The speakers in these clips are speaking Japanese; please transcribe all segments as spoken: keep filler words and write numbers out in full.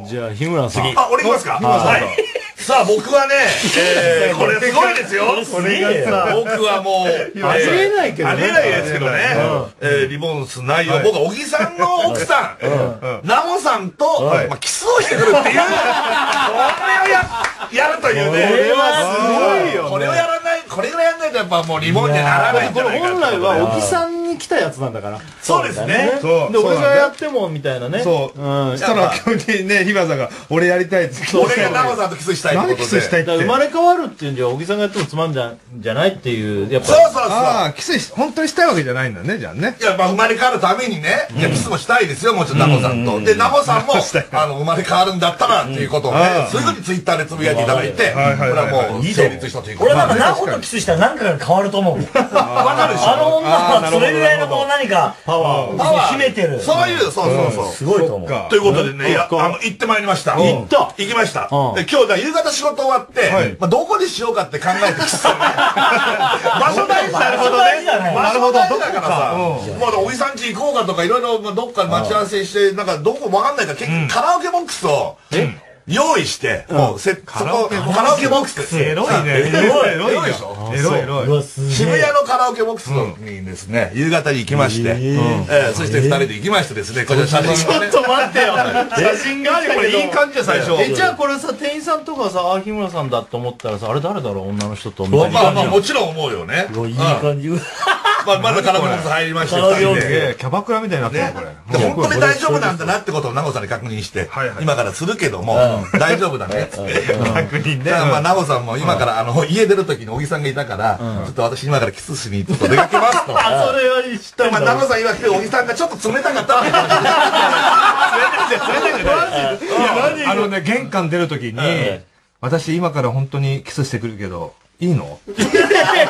じゃあ、日村さん。 あ、俺いきますか。はい。さあ、僕はね、えー、これすごいですよ。これがさ、僕はもう、 ありえないけどね。 ありえないですけどね。えー、リボンス内容、僕は小木さんの奥さん、ナモさんと、まあ、キスをしてくるっていう、これをや、やるというね。 これはすごいよ。 これをやらない、これぐらいやらないとやっぱもうリボンにならないんじゃないか。 これ本来は小木さんに来たやつなんだから。 そうですね。 で、俺がやっても、みたいなね。 そう。そしたら急にね、日村さんが、俺やりたいって。 俺がナモさんとキスしたいってことで。 キスしたいって。 生まれ変わるっていうんじゃ、小木さんがやってもつまんじゃ、じゃないっていう、やっぱ。 そうそうそう。 ああ、キスし、本当にしたいわけじゃないんだね、じゃあね。 いや、まあ、生まれ変わるためにね、いや、キスもしたいですよ、もちろんナモさんと。で、ナモさんも、あの、生まれ変わるんだったら、っていうことをね、すぐにツイッターでつぶやいていただいて、これはもう、成立したということで。 俺はナモとキスしたら何かが変わると思う。わかるでしょ。あの女は、それぐらいのこう何か、パワーを秘めてる。 そういう、そうそうそう。 すごいと思う。 ということでね、あの、行ってまいりました。 行った行きました。今日、夕方仕事終わって、どこでしようかって考えてキスするね。場所大事だよ。場所大事だからさ、まだおじさん家行こうかとか、いろいろどっかで待ち合わせして、なんかどこわかんないから、結局カラオケボックスを、用意して、もう、せ、そこ、カラオケボックス。 エロいね。 エロい。エロいでしょ。 エロいエロい。 渋谷のカラオケボックスにですね、夕方に行きまして、えそして二人で行きましてですね、こちら写真ちょっと待ってよ。写真があるこれいい感じじゃ最初。 え、じゃあこれさ、店員さんとかさ、あ、日村さんだって思ったらさ、あれ誰だろう、女の人と。まあまあ、もちろん思うよね。 いい感じ。 まあ、まだカラオケボックス入りまして、二人で。 キャバクラみたいになってるこれ。 本当に大丈夫なんだなってことをナモさんに確認して、今からするけども、大丈夫だね。 確認ね。 まあ、ナモさんも今から、あの、家出るときに小木さんがいたから、ちょっと私今からキスしにちょっと出かけますと。 あ、それは知ったんだ。 まあ、ナモさん曰く小木さんがちょっと冷たかったって言ってました。冷たくない。 あのね、玄関出るときに、私今から本当にキスしてくるけど、いいのなんか、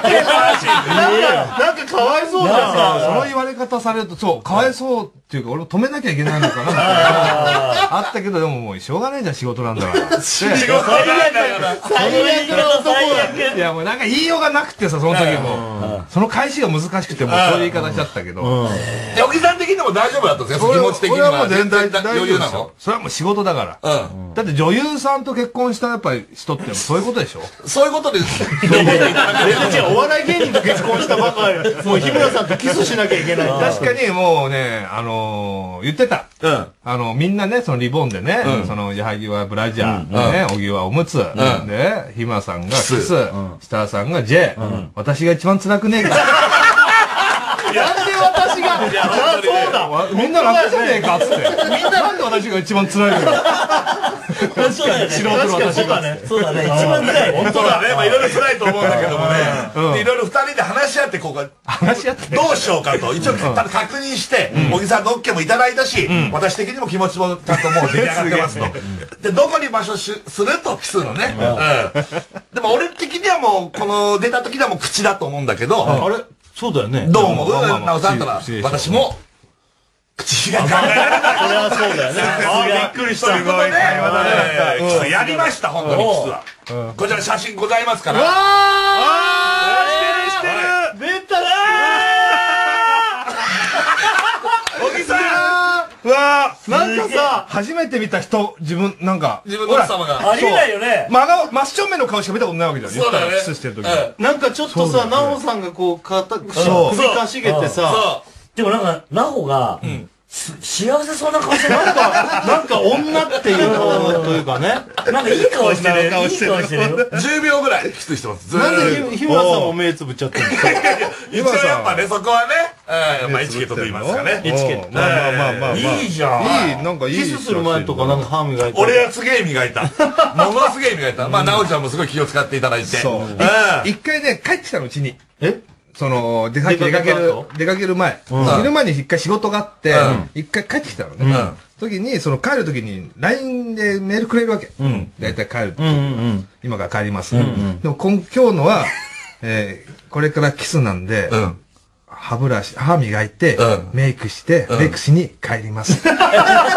なんかかわいそうじゃん。 その言われ方されると、そう、かわいそうっていうか、俺も止めなきゃいけないのかなあったけど、でももうしょうがないじゃん、仕事なんだから。 仕事なんだよな。 最悪な男だ。いや、もうなんか言いようがなくてさ、その時も。その返しが難しくて、もうそういう言い方しちゃったけど。 小木さん的にも大丈夫だったんですか、気持ち的には。 これはもう全然余裕なの？ それはもう仕事だから。だって女優さんと結婚したやっぱり人ってそういうことでしょ？ そういうことです。 お笑い芸人と結婚したばかり、もう日村さんとキスしなきゃいけない。 確かにもうね、あのー、言ってた。うん。あの、みんなね、そのリボンでね、うん、その、矢作はブラジャー、うん、ね、小木はおむつ、うん、で、日村さんがキス、設楽さんが J、うん、私が一番辛くねえか。 なんで私が、いや、そうだ。 みんな楽じゃねえかっつって。みんななんで私が一番辛いのよ。 そうだね。 素人の私が。 そうだね。一番辛い。 本当だね。まあいろいろ辛いと思うんだけどもね。いろいろ二人で話し合って、こう話し合って。 どうしようかと。一応確認して、小木さんの OK もいただいたし、私的にも気持ちもちゃんともう出来上がってますと。で、どこに場所するとキスのね。でも俺的にはもう、この出た時にはもう口だと思うんだけど。 あれそうだよね。 どう思う？なおさんだったら、私も、口が考えられない。 それはそうだよね。 あ、びっくりした。ということで、やりました、本当にキスは。こちら写真ございますから。 わーしてるしてる出たなー小木さんうわーなんかさ、初めて見た人、自分、なんか。 自分の奥様が。 ありえないよね。 真顔、真正面の顔しか見たことないわけじゃん。 そうだよね。 キスしてる時なんかちょっとさ、ナオさんがこう、肩、首かしげてさ。 でもなんか、ナホが、幸せそうな顔してる。 なんか、なんか女っていう顔というかね。 なんかいい顔してる。いい顔してる。 じゅうびょうぐらいキスしてます。 なんで日村さんも目つぶっちゃってるんですか？ 一応やっぱね、そこはね、まあエチケットと言いますかね。 エチケット。 まあまあまあまあ。 いいじゃん。 いい、なんかいい。 キスする前とかなんか歯磨いて。 俺はすげえ磨いた。ものすげえ磨いた。まあ、なおちゃんもすごい気を使っていただいて。 そう。一回ね、帰ってきたのうちに。 えその、出かける、出かける前。昼間に一回仕事があって、一回帰ってきたのね。時に、その帰る時に、ライン でメールくれるわけ。だいたい帰る時。今から帰ります。でも今日のは、えこれからキスなんで、歯ブラシ、歯磨いて、メイクして、メイクしに帰ります。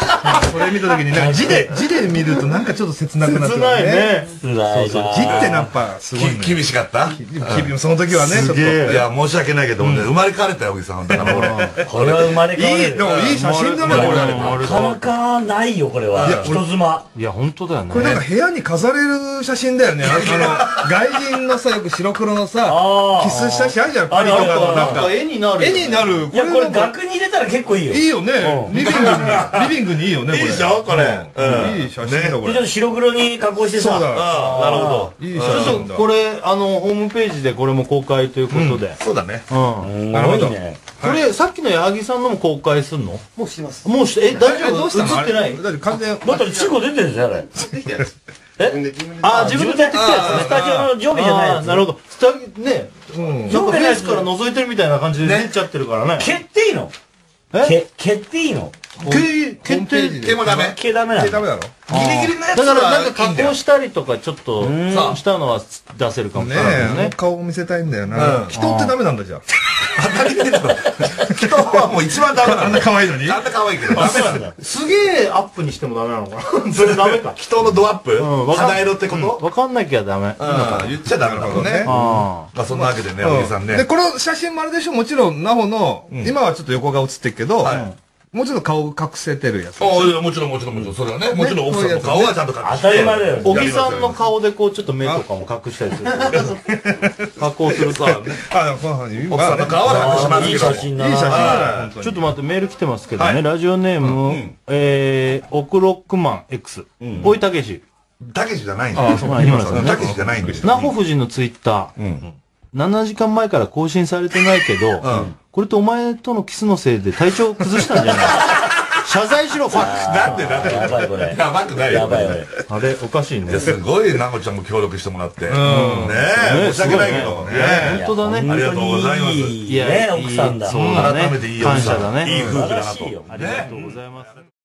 それ見た時に、なんか字で、字で見るとなんかちょっと切なくなって切ないね。 辛いな。 字ってやっぱすごいね。 厳しかった？ その時はね、ちょっと。 いや、申し訳ないけど、生まれ変われたよ、小木さん。だから俺。 これは生まれ変わる。 いい、でもいい写真だな、これ。 なかなかないよ、これは。人妻。 いや、本当だよね。 これなんか部屋に飾れる写真だよね。あの、外人のさ、よく白黒のさ、キスした写真あるじゃん、パリとかのなんか。 絵になる。 絵になる。 いや、これ額に入れたら結構いいよ。 いいよね。リビングに、リビングにいいよね、これ。 いいでしょこれ。 いい写真だ、これ。 ちょっと白黒に加工してさ。 そうだ。 なるほど。 いい写真だ。 これ、あの、ホームページでこれも公開ということで。 そうだね。 うん。 なるほど。 これ、さっきの矢作さんのも公開するの？ もうしてます。 もうして、え、大丈夫？ どうしたの？ 映ってない？ だって完全。 だってチコ出てるんですよ、あれ。 えあ、自分でやってきたやつね。 スタジオの上下じゃないやつ。 なるほど。スタね、 うん。 なんかフェイスから覗いてるみたいな感じで出ちゃってるからね。 蹴っていいの？ え蹴っていいの？ 決定毛もダメ？ 毛ダメなの？ ダメだろ？ ギリギリのやつだからなんかはいいんだよ加工したりとかちょっとしたのは出せるかもしねれないえ、 ね。 顔を見せたいんだよな。人ってダメなんだじゃあ。 当たり前だろ。人はもう一番ダメなあんな可愛いのに。 あんな可愛いけどダメなんだ。 すげえアップにしてもダメなのかな。それダメか。 人のドアップんわかん肌色ってことわかんなきゃダメ。 うん言っちゃダメだもんね。 あまあそんなわけでね、おじさんね。 で、この写真もあれでしょ、もちろん、ナホの、今はちょっと横が写ってるけど、もうちょっと顔隠せてるやつ。 ああ、もちろんもちろんもちろん、それはね、もちろん奥さんの顔はちゃんと隠して。 当たり前だよ。 小木さんの顔でこうちょっと目とかも隠したりする。加工すると。 あ、でもこの奥さんの顔は隠しますいいけど。 写真だな。 いい写真だね。 ちょっと待って、メール来てますけどね。ラジオネーム、えー、オクロックマン X。大井武史。 たけしじゃないんだよ。 あ、そうなん今さんね。 たけしじゃないんですよ。 ナホ夫人のツイッター。ななじかんまえから更新されてないけど、これってお前とのキスのせいで体調崩したんじゃない謝罪しろ、ファックなんでなんでやばいこれ。 やばくないよ。 やばい俺。 あれ、おかしいね。 すごい、なこちゃんも協力してもらって。ねえ、申し訳ないけどね。 本当だね。 ありがとうございます。 いいね、奥さんだ。 そうだね。 改めていい奥さん。 感謝だね。 いい夫婦だなと。 ありがとうございます。